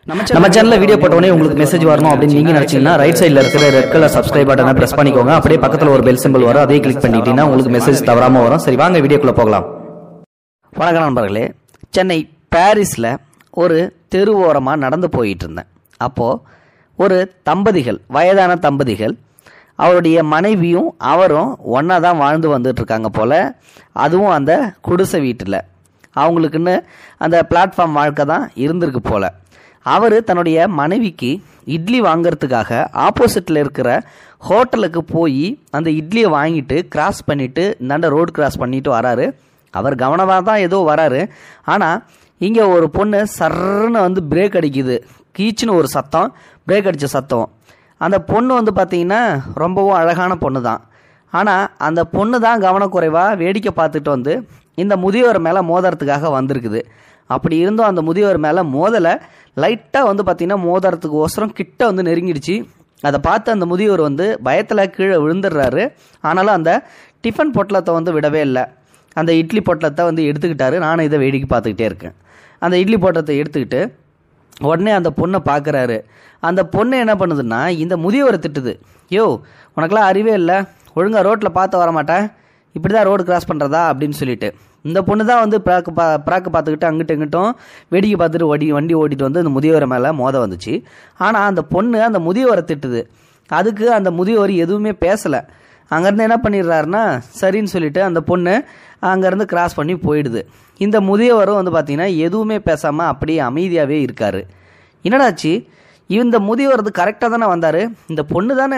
நம்ம சேனல்ல வீடியோ போட்டோனே உங்களுக்கு மெசேஜ் வரணும் அப்படின்னு நீங்க நினைச்சீங்கன்னா ரைட் சைடுல இருக்கிற ரெட் கலர் சப்ஸ்கிரைப் பட்டனை பிரஸ் பண்ணிக்கோங்க. அப்படியே பக்கத்துல ஒரு பெல் சிம்பிள் வரும், அதையும் கிளிக் பண்ணிட்டீங்கன்னா உங்களுக்கு மெசேஜ் தவறாம வரும். சரி, வாங்க வீடியோக்குள்ள போகலாம். வணக்கம் நண்பர்களே. சென்னை பாரிஸ்ல ஒரு தெரு ஓரமாக நடந்து போயிட்டு இருந்தேன். அப்போது ஒரு தம்பதிகள், வயதான தம்பதிகள், அவருடைய மனைவியும் அவரும் ஒன்றா தான் வாழ்ந்து வந்துட்டுருக்காங்க போல். அதுவும் அந்த குடிசை வீட்டில் அவங்களுக்குன்னு அந்த பிளாட்ஃபார்ம் வாழ்க்கை தான் இருந்திருக்கு போல். அவர் தன்னுடைய மனைவிக்கு இட்லி வாங்கிறதுக்காக ஆப்போசிட்டில் இருக்கிற ஹோட்டலுக்கு போய் அந்த இட்லியை வாங்கிட்டு கிராஸ் பண்ணிவிட்டு இந்தாண்ட ரோடு கிராஸ் பண்ணிட்டு வராரு. அவர் கவனமாக தான் ஏதோ வராரு. ஆனால் இங்கே ஒரு பொண்ணு சர்ன்னு வந்து பிரேக் அடிக்குது. கீச்சுன்னு ஒரு சத்தம், பிரேக் அடித்த சத்தம். அந்த பொண்ணு பார்த்தீங்கன்னா ரொம்பவும் அழகான பொண்ணு தான். ஆனால் அந்த பொண்ணு தான் கவனக்குறைவாக வேடிக்கை பார்த்துட்டு இந்த முதியவர் மேலே மோதுறதுக்காக வந்திருக்குது. அப்படி இருந்தும் அந்த முதியவர் மேலே மோதலை, லைட்டாக பார்த்தீங்கன்னா மோதுறதுக்கு ஒசரம் கிட்ட நெருங்கிடுச்சு. அதை பார்த்து அந்த முதியவர் பயத்தில் கீழே விழுந்துடுறாரு. ஆனாலும் அந்த டிஃபன் பொட்டலத்தை விடவே இல்லை. அந்த இட்லி பொட்டலத்தை எடுத்துக்கிட்டாரு. நானும் இதை வேடிக்கை பார்த்துக்கிட்டே இருக்கேன். அந்த இட்லி பொட்டலத்தை எடுத்துக்கிட்டு உடனே அந்த பொண்ணை பார்க்குறாரு. அந்த பொண்ணு என்ன பண்ணுதுன்னா இந்த முதியவரை திட்டுது. யோ, உனக்கெல்லாம் அறிவே இல்லை, ஒழுங்காக ரோட்டில் பார்த்து வரமாட்டேன், இப்படி தான் ரோடு கிராஸ் பண்ணுறதா அப்படின்னு சொல்லிட்டு. இந்த பொண்ணு தான் பிராக்கு பார்த்துக்கிட்டு அங்கிட்ட இங்கிட்டும் வேடிக்கை பார்த்துட்டு வண்டி ஓட்டிட்டு அந்த முதியவரை மேலே மோத வந்துச்சு. ஆனால் அந்த பொண்ணு அந்த முதியவரை திட்டுது. அதுக்கு அந்த முதியவர் எதுவுமே பேசலை. அங்கேருந்து என்ன பண்ணிடுறாருன்னா சரின்னு சொல்லிட்டு அந்த பொண்ணு அங்கேருந்து கிராஸ் பண்ணி போயிடுது. இந்த முதியவரும் பார்த்தீங்கன்னா எதுவுமே பேசாமல் அப்படியே அமைதியாகவே இருக்கார். என்னடாச்சு, இந்த முதியவர் கரெக்டாக தானே வந்தார், இந்த பொண்ணு தானே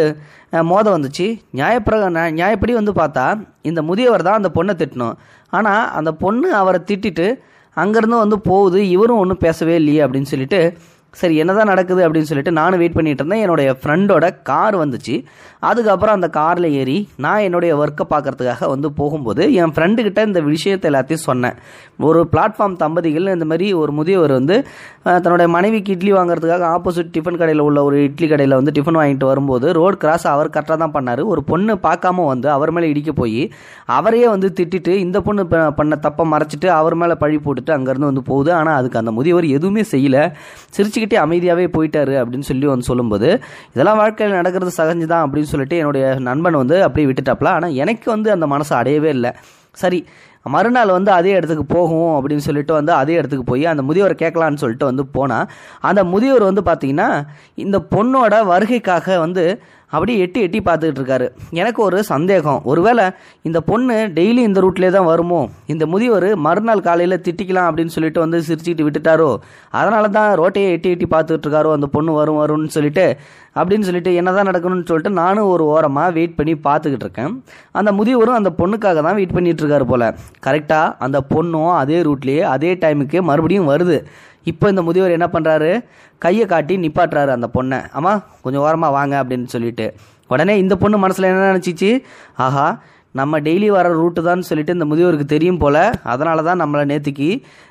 மோத வந்துச்சு. நியாயப்படி பார்த்தா இந்த முதியவர் தான் அந்த பொண்ணை திட்டணும். ஆனால் அந்த பொண்ணு அவரை திட்டிட்டு அங்கேருந்து போகுது. இவரும் ஒன்றும் பேசவே இல்லையே அப்படின்னு சொல்லிட்டு சரி என்னதான் நடக்குது அப்படின்னு சொல்லிட்டு நானும் வெயிட் பண்ணிட்டு இருந்தேன். என்னுடைய ஃப்ரெண்டோட கார் வந்துச்சு. அதுக்கப்புறம் அந்த காரில் ஏறி நான் என்னுடைய ஒர்க்கை பார்க்கறதுக்காக போகும்போது என் ஃப்ரெண்டுக்கிட்ட இந்த விஷயத்தை எல்லாத்தையும் சொன்னேன். ஒரு பிளாட்ஃபார்ம் தம்பதிகள் இந்த மாதிரி ஒரு முதியவர் தன்னுடைய மனைவிக்கு இட்லி வாங்குறதுக்காக ஆப்போசிட் டிஃபன் கடையில் உள்ள ஒரு இட்லி கடையில் டிஃபன் வாங்கிட்டு வரும்போது ரோடு கிராஸ் அவர் கரெக்டாக தான் பண்ணார். ஒரு பொண்ணு பார்க்காம அவர் மேலே இடிக்க போய் அவரையே திட்டிட்டு இந்த பொண்ணு பண்ண தப்பை மறைச்சிட்டு அவர் மேலே பழி போட்டுட்டு அங்கேருந்து போகுது. ஆனால் அதுக்கு அந்த முதியவர் எதுவுமே செய்யலை, சிரிச்சுக்கிட்டே அமைதியாகவே போயிட்டாரு அப்படின்னு சொல்லி சொல்லும்போது இதெல்லாம் வாழ்க்கையில் நடக்கிறது சகஜம்தான் அப்படின்னு சொல்லிட்டு என்னுடைய நண்பன் அப்படியே விட்டுட்டாப்ல. ஆனால் எனக்கு அந்த மனசு அடையவே இல்லை. சரி, மறுநாள் அதே இடத்துக்கு போகும் அப்படின்னு சொல்லிட்டு அதே இடத்துக்கு போய் அந்த முதியவரை கேட்கலான்னு சொல்லிட்டு போனால் அந்த முதியவர் பார்த்தீங்கன்னா இந்த பொண்ணோட வருகைக்காக அப்படியே எட்டி பார்த்துக்கிட்டு இருக்காரு. எனக்கு ஒரு சந்தேகம், ஒருவேளை இந்த பொண்ணு டெய்லி இந்த ரூட்லேயே தான் வருமோ, இந்த முதியவர் மறுநாள் காலையில் திட்டிக்கலாம் அப்படின்னு சொல்லிட்டு சிரிச்சுக்கிட்டு விட்டுட்டாரோ, அதனால தான் ரோட்டையே எட்டி பார்த்துக்கிட்டு இருக்காரோ, அந்த பொண்ணு வரும்னு சொல்லிட்டு அப்படின்னு சொல்லிட்டு என்னதான் நடக்கணும்னு சொல்லிட்டு நானும் ஒரு ஓரமாக வெயிட் பண்ணி பார்த்துக்கிட்டு இருக்கேன். அந்த முதியவரும் அந்த பொண்ணுக்காக தான் வெயிட் பண்ணிட்டு இருக்காரு போல். கரெக்டாக அந்த பொண்ணும் அதே ரூட்லேயே அதே டைமுக்கு மறுபடியும் வருது. இப்போ இந்த முதியவர் என்ன பண்ணுறாரு, கையை காட்டி நிப்பாட்டுறாரு அந்த பொண்ணை. ஆமா, கொஞ்சம் ஓரமாக வாங்க அப்படின்னு சொல்லிட்டு. உடனே இந்த பொண்ணு மனசில் என்ன நினச்சிச்சு, ஆஹா நம்ம டெய்லி வர ரூட்டு தான் சொல்லிட்டு இந்த முதியவருக்கு தெரியும் போல், அதனால தான் நம்மளை நேற்றுக்கு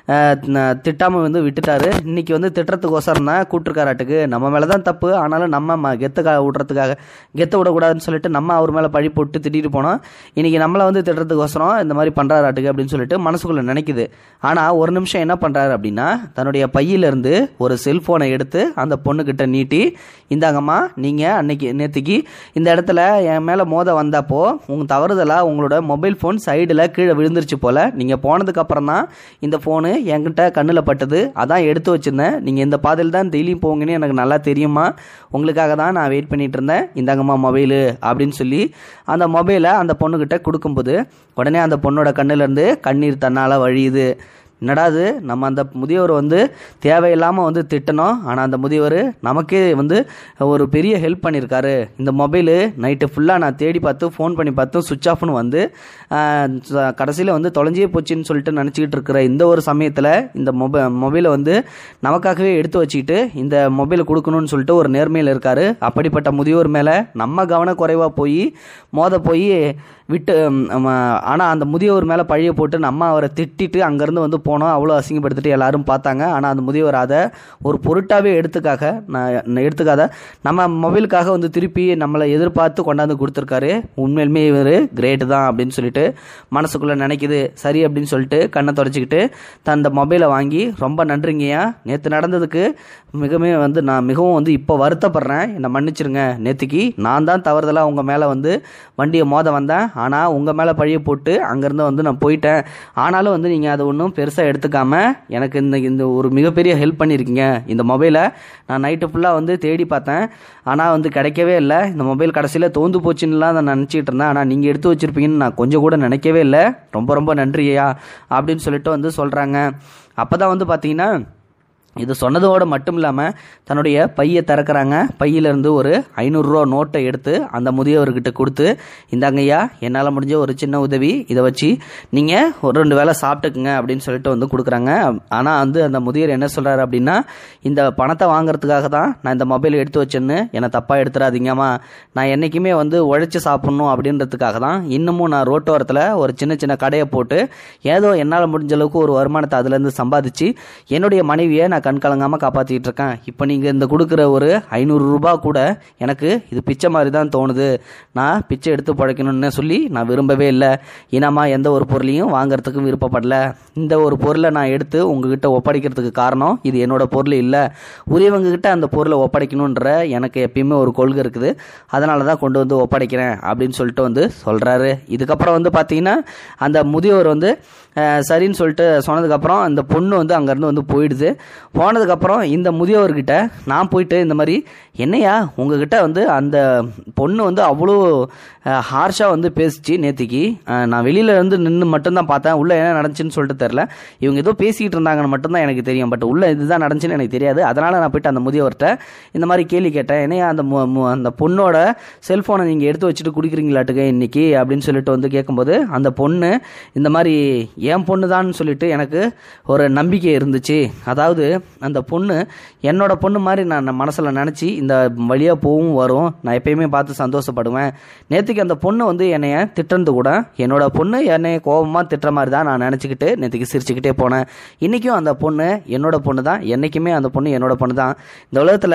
திட்டாமல் விட்டுட்டாரு. இன்றைக்கி திட்டுறதுக்கோசரம் தான் கூப்பிட்டுருக்காராட்டுக்கு. நம்ம மேலே தான் தப்பு, ஆனாலும் நம்ம கெத்தை விடக்கூடாதுன்னு சொல்லிட்டு நம்ம அவர் மேலே பழி போட்டு திட்டிட்டு போனோம். இன்றைக்கி நம்மளை திட்டுறதுக்கோசரம் இந்த மாதிரி பண்ணுறாராட்டுக்கு அப்படின்னு சொல்லிட்டு மனசுக்குள்ளே நினைக்குது. ஆனால் ஒரு நிமிஷம் என்ன பண்ணுறாரு அப்படின்னா தன்னுடைய பையிலேருந்து ஒரு செல்ஃபோனை எடுத்து அந்த பொண்ணுக்கிட்ட நீட்டி, இந்தாங்கம்மா, நீங்கள் நேற்றுக்கு இந்த இடத்துல என் மேலே மோத வந்தப்போ உங்கள் தவறுதலாக உங்களோட மொபைல் ஃபோன் சைடில் கீழே விழுந்துருச்சு போல், நீங்கள் போனதுக்கப்புறம் தான் இந்த ஃபோனு என்கிட்ட கண்ணில் பட்டது, அதான் எடுத்து வச்சுருந்தேன். நீங்கள் இந்த பாதையில் தான் டெய்லியும் போங்கன்னு எனக்கு நல்லா தெரியுமா, உங்களுக்காக தான் நான் வெயிட் பண்ணிகிட்டு இருந்தேன், இந்தாங்கம்மா மொபைலு அப்படின்னு சொல்லி அந்த மொபைலை அந்த பொண்ணுக்கிட்ட கொடுக்கும்போது உடனே அந்த பொண்ணோட கண்ணிலேருந்து கண்ணீர் தன்னால் வழியுது. என்னடாது, நம்ம அந்த முதியவர் தேவையில்லாமல் திட்டணும், ஆனால் அந்த முதியவர் நமக்கே ஒரு பெரிய ஹெல்ப் பண்ணியிருக்காரு. இந்த மொபைலு நைட்டு ஃபுல்லாக நான் தேடி பார்த்து ஃபோன் பண்ணி பார்த்து சுவிட்ச் ஆஃப்னு கடைசியில் தொலைஞ்சே போச்சுன்னு சொல்லிட்டு நினச்சிக்கிட்டு இருக்கிற இந்த ஒரு சமயத்தில் இந்த மொபைலை நமக்காகவே எடுத்து வச்சுக்கிட்டு இந்த மொபைலை கொடுக்கணும்னு சொல்லிட்டு ஒரு நேர்மையில் இருக்கார். அப்படிப்பட்ட முதியோர் மேலே நம்ம கவனக்குறைவாக மோத போய் விட்டு, ஆனால் அந்த முதியோர் மேலே பழிய போட்டு நம்ம அவரை திட்டிட்டு அங்கேருந்து போனோம், அவ்வளோ அசிங்கப்படுத்திட்டு எல்லாரும் பார்த்தாங்க. ஆனால் அந்த முதியவர் அதை ஒரு பொருட்டாகவே எடுத்துக்காத நம்ம மொபைலுக்காக வந்து திருப்பி நம்மளை எதிர்பார்த்து கொண்டாந்து கொடுத்துருக்காரு. உண்மையிலுமே இவர் கிரேட்டு தான் அப்படின்னு சொல்லிட்டு மனசுக்குள்ளே நினைக்குது. சரி அப்படின்னு சொல்லிட்டு கண்ணை தொடச்சிக்கிட்டு அந்த மொபைலை வாங்கி, ரொம்ப நன்றிங்கய்யா, நேற்று நடந்ததுக்கு நான் மிகவும் வந்து இப்போ வருத்தப்படுறேன், என்னை மன்னிச்சிருங்க. நேற்றுக்கு நான் தான் தவறுதலாக உங்கள் மேலே வந்து வண்டியை மோத வந்தேன். ஆனால் உங்கள் மேலே பழிய போட்டு அங்கேருந்து வந்து நான் போயிட்டேன். ஆனாலும் வந்து நீங்கள் அதை ஒன்றும் பெருசாக எடுத்துக்காமல் எனக்கு இந்த ஒரு மிகப்பெரிய ஹெல்ப் பண்ணியிருக்கீங்க. இந்த மொபைலை நான் நைட்டு ஃபுல்லாக வந்து தேடி பார்த்தேன், ஆனால் வந்து கிடைக்கவே இல்லை. இந்த மொபைல் கடைசியில் தோந்து போச்சுன்னுலாம் நான் நினச்சிக்கிட்டு இருந்தேன். ஆனால் நீங்கள் எடுத்து வச்சுருப்பீங்கன்னு நான் கொஞ்சம் கூட நினைக்கவே இல்லை. ரொம்ப ரொம்ப நன்றியா அப்படின்னு சொல்லிட்டு வந்து சொல்கிறாங்க. அப்போ தான் வந்து பார்த்தீங்கன்னா இது சொன்னதோடு மட்டும் இல்லாமல் தன்னுடைய பையை திறக்கிறாங்க. பையிலேருந்து ஒரு 500 ரூபா நோட்டை எடுத்து அந்த முதியவர்கிட்ட கொடுத்து, இந்தாங்கய்யா, என்னால் முடிஞ்ச ஒரு சின்ன உதவி, இதை வச்சு நீங்கள் ஒரு 2 வேளை சாப்பிட்டுக்குங்க அப்படின்னு சொல்லிட்டு வந்து கொடுக்குறாங்க. ஆனால் வந்து அந்த முதியவர் என்ன சொல்கிறாரு அப்படின்னா, இந்த பணத்தை வாங்குறதுக்காக தான் நான் இந்த மொபைல் எடுத்து வச்சேன்னு என்னை தப்பாக எடுத்துடாதீங்கம்மா. நான் என்றைக்குமே வந்து உழைச்சி சாப்பிட்ணும் அப்படின்றதுக்காக தான் இன்னமும் நான் ரோட்டோரத்தில் ஒரு சின்ன சின்ன கடையை போட்டு ஏதோ என்னால் முடிஞ்ச அளவுக்கு ஒரு வருமானத்தை அதுலேருந்து சம்பாதிச்சு என்னுடைய மனைவியை நான் கண்கலங்காமல் காப்பாற்றிட்டு இருக்கேன். இப்போ நீங்கள் இந்த கொடுக்குற ஒரு 500 ரூபா கூட எனக்கு இது பிச்சை மாதிரி தான் தோணுது. நான் பிச்சை எடுத்து பழைக்கணும்னு சொல்லி நான் விரும்பவே இல்லை. இனமாக எந்த ஒரு பொருளையும் வாங்கிறதுக்கும் விருப்பப்படல. இந்த ஒரு பொருளை நான் எடுத்து உங்ககிட்ட ஒப்படைக்கிறதுக்கு காரணம் இது என்னோட பொருள் இல்லை. உரியவங்ககிட்ட அந்த பொருளை ஒப்படைக்கணுன்ற எனக்கு எப்பயுமே ஒரு கொள்கை இருக்குது. அதனால தான் கொண்டு வந்து ஒப்படைக்கிறேன் அப்படின்னு சொல்லிட்டு வந்து சொல்கிறாரு. இதுக்கப்புறம் வந்து பார்த்தீங்கன்னா அந்த முதியவர் வந்து சரின்னு சொல்லிட்டு சொன்னதுக்கப்புறம் அந்த பொண்ணு வந்து அங்கேருந்து வந்து போயிடுது. போனதுக்கப்புறம் இந்த முதியவர்கிட்ட நான் போயிட்டு இந்த மாதிரி, என்னையா உங்ககிட்ட வந்து அந்த பொண்ணு வந்து அவ்வளோ ஹார்ஷாக வந்து பேசிச்சு நேற்றுக்கு, நான் வெளியில் இருந்து நின்று மட்டும்தான் பார்த்தேன், உள்ளே என்ன நடந்துச்சுன்னு சொல்லிட்டு தெரில. இவங்க ஏதோ பேசிக்கிட்டு இருந்தாங்கன்னு மட்டும்தான் எனக்கு தெரியும், பட் உள்ளே இதுதான் நடந்துச்சுன்னு எனக்கு தெரியாது. அதனால் நான் போயிட்டு அந்த முதியவர்கிட்ட இந்த மாதிரி கேள்வி கேட்டேன். என்னையா அந்த பொண்ணோட செல்ஃபோனை நீங்கள் எடுத்து வச்சுட்டு குடிக்கிறீங்களாட்டுங்க இன்னைக்கு அப்படின்னு சொல்லிட்டு வந்து கேட்கும்போது, அந்த பொண்ணு இந்த மாதிரி என் பொண்ணு தான் சொல்லிட்டு எனக்கு ஒரு நம்பிக்கை இருந்துச்சு. அதாவது அந்த பொண்ணு என்னோட பொண்ணு மாதிரி நான் மனசில் நினச்சி இந்த வழியாக போகவும் வரும், நான் எப்பயுமே பார்த்து சந்தோஷப்படுவேன். நேற்றுக்கு அந்த பொண்ணு வந்து என்னைய திட்டுறது கூட என்னோட பொண்ணு என்னைய கோபமாக திட்டுற மாதிரி தான் நான் நினச்சிக்கிட்டு நேற்றுக்கு சிரிச்சுக்கிட்டே போனேன். இன்றைக்கும் அந்த பொண்ணு என்னோட பொண்ணு தான், என்றைக்குமே அந்த பொண்ணு என்னோட பொண்ணு தான். இந்த உலகத்தில்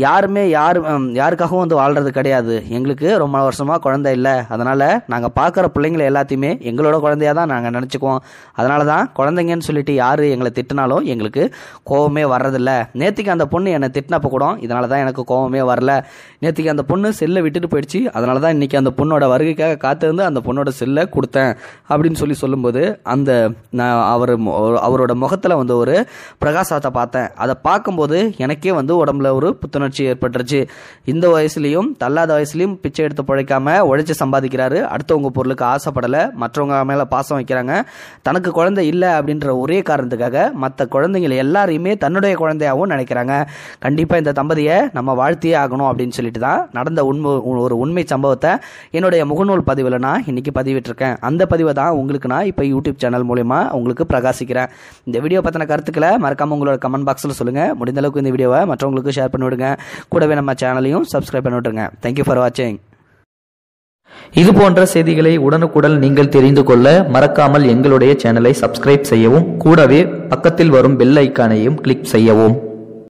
யாருக்காகவும் வந்து வாழ்கிறது கிடையாது. எங்களுக்கு ரொம்ப வருஷமாக குழந்தை இல்லை, அதனால் நாங்கள் பார்க்குற பிள்ளைங்களை எல்லாத்தையுமே எங்களோட குழந்தையாக தான் நாங்கள் நினச்சிக்குவோம். அதனால தான் குழந்தைங்கன்னு சொல்லிட்டு யார் எங்களை திட்டினாலும் எங்களுக்கு கோவமே வர்றதில்ல. நேற்றுக்கு அந்த பொண்ணு என்னை திட்டினப்போ கூட இதனால தான் எனக்கு கோவமே வரல. நேற்றுக்கு அந்த பொண்ணு செல்லை விட்டுட்டு போயிடுச்சு, அதனால தான் இன்றைக்கி அந்த பொண்ணோட வருகைக்காக காத்திருந்து அந்த பொண்ணோட செல்லை கொடுத்தேன் அப்படின்னு சொல்லும்போது அந்த நான் அவரோட முகத்தில் வந்து ஒரு பிரகாசத்தை பார்த்தேன். அதை பார்க்கும்போது எனக்கே வந்து உடம்புல ஒரு புத்துணர்ச்சி ஏற்பட்டுருச்சு. இந்த வயசுலையும் தள்ளாத வயசுலையும் பிச்சை எடுத்து பிழைக்காம உழைச்சி சம்பாதிக்கிறாரு. அடுத்தவங்க பொருளுக்கு ஆசைப்படலை, மற்றவங்க மேலே பாசம் வைக்கிறாங்க. தனக்கு குழந்தை இல்லை அப்படின்ற ஒரே காரணத்துக்காக மற்ற குழந்தைங்களை எல்லாரையுமே தன்னுடைய குழந்தையாகவும் நினைக்கிறாங்க. கண்டிப்பாக இந்த தம்பதியை நம்ம வாழ்த்தியே ஆகணும் அப்படின்னு சொல்லிட்டு தான் நடந்த ஒரு உண்மை சம்பவத்தை என்னுடைய முகநூல் பதிவில் நான் இன்னைக்கு பதிவிட்டிருக்கேன். அந்த பதிவை தான் உங்களுக்கு நான் இப்போ யூடியூப் சேனல் மூலமா உங்களுக்கு பிரகாசிக்கிறேன். இந்த வீடியோ பற்றின கருத்துக்களை மறக்காம உங்களோட கமெண்ட் பாக்ஸில் சொல்லுங்கள். முடிந்த அளவுக்கு இந்த வீடியோவை மற்றவங்களுக்கு ஷேர் பண்ணி விடுங்க. கூடவே நம்ம சேனலையும் சப்ஸ்கிரைப் பண்ணி விட்டுருங்க. தேங்க்யூ ஃபார் வாட்சிங். இது போன்ற செய்திகளை உடனுக்குடன் நீங்கள் தெரிந்து கொள்ள மறக்காமல் எங்களுடைய சேனலை சப்ஸ்கிரைப் செய்யவும், கூடவே பக்கத்தில் வரும் பெல் ஐக்கானையும் கிளிக் செய்யவும்.